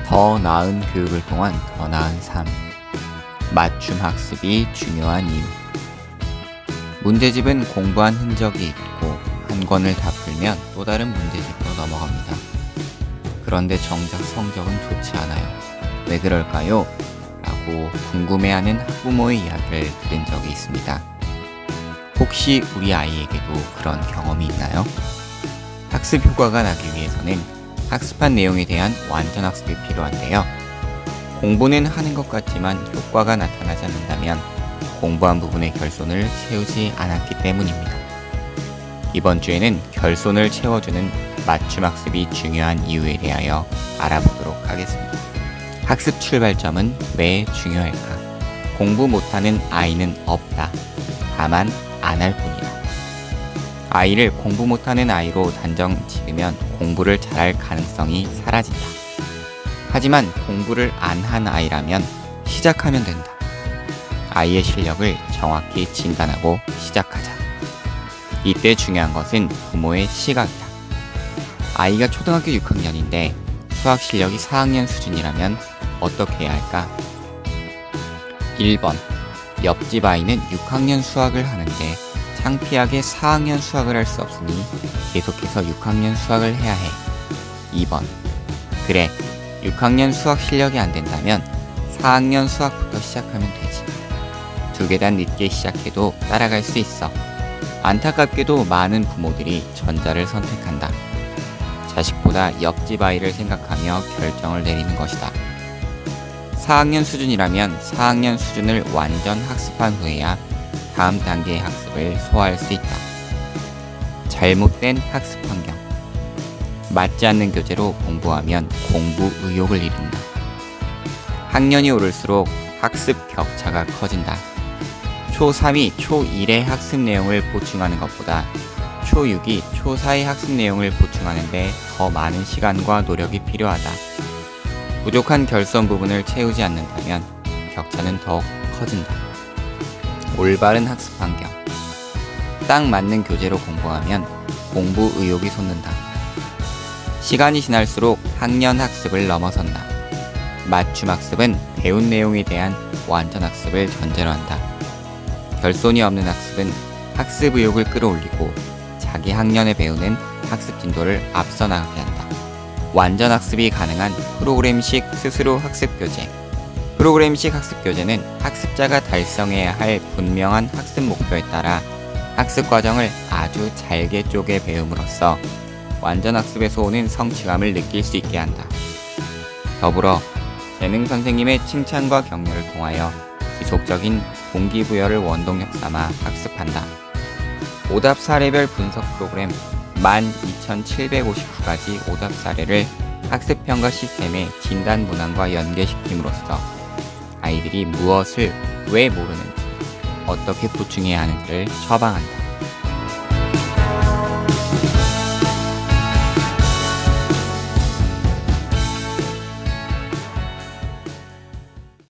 더 나은 교육을 통한 더 나은 삶. 맞춤 학습이 중요한 이유. 문제집은 공부한 흔적이 있고 한 권을 다 풀면 또 다른 문제집으로 넘어갑니다. 그런데 정작 성적은 좋지 않아요. 왜 그럴까요? 라고 궁금해하는 학부모의 이야기를 들은 적이 있습니다. 혹시 우리 아이에게도 그런 경험이 있나요? 학습 효과가 나기 위해서는 학습한 내용에 대한 완전 학습이 필요한데요. 공부는 하는 것 같지만 효과가 나타나지 않는다면 공부한 부분의 결손을 채우지 않았기 때문입니다. 이번 주에는 결손을 채워주는 맞춤 학습이 중요한 이유에 대하여 알아보도록 하겠습니다. 학습 출발점은 왜 중요할까? 공부 못하는 아이는 없다. 다만 안 할 뿐이다. 아이를 공부 못하는 아이로 단정 지으면 공부를 잘할 가능성이 사라진다. 하지만 공부를 안 한 아이라면 시작하면 된다. 아이의 실력을 정확히 진단하고 시작하자. 이때 중요한 것은 부모의 시각이다. 아이가 초등학교 6학년인데 수학 실력이 4학년 수준이라면 어떻게 해야 할까? 1번. 옆집 아이는 6학년 수학을 하는데 창피하게 4학년 수학을 할 수 없으니 계속해서 6학년 수학을 해야 해. 2번. 그래, 6학년 수학 실력이 안 된다면 4학년 수학부터 시작하면 되지. 2계단 늦게 시작해도 따라갈 수 있어. 안타깝게도 많은 부모들이 전자를 선택한다. 자식보다 옆집 아이를 생각하며 결정을 내리는 것이다. 4학년 수준이라면 4학년 수준을 완전 학습한 후에야 다음 단계의 학습을 소화할 수 있다. 잘못된 학습 환경. 맞지 않는 교재로 공부하면 공부 의욕을 잃는다. 학년이 오를수록 학습 격차가 커진다. 초3이 초1의 학습 내용을 보충하는 것보다 초6이 초4의 학습 내용을 보충하는데 더 많은 시간과 노력이 필요하다. 부족한 결손 부분을 채우지 않는다면 격차는 더욱 커진다. 올바른 학습 환경. 딱 맞는 교재로 공부하면 공부 의욕이 솟는다. 시간이 지날수록 학년 학습을 넘어선다. 맞춤 학습은 배운 내용에 대한 완전 학습을 전제로 한다. 결손이 없는 학습은 학습 의욕을 끌어올리고 자기 학년에 배우는 학습 진도를 앞서 나가게 한다. 완전 학습이 가능한 프로그램식 스스로 학습 교재. 프로그램식 학습 교재는 학습자가 달성해야 할 분명한 학습 목표에 따라 학습 과정을 아주 잘게 쪼개 배움으로써 완전 학습에서 오는 성취감을 느낄 수 있게 한다. 더불어 재능 선생님의 칭찬과 격려를 통하여 지속적인 동기부여를 원동력 삼아 학습한다. 오답 사례별 분석 프로그램 12,759가지 오답 사례를 학습평가 시스템의 진단 문항과 연계시킴으로써 아이들이 무엇을 왜 모르는지, 어떻게 보충해야 하는지를 처방한다.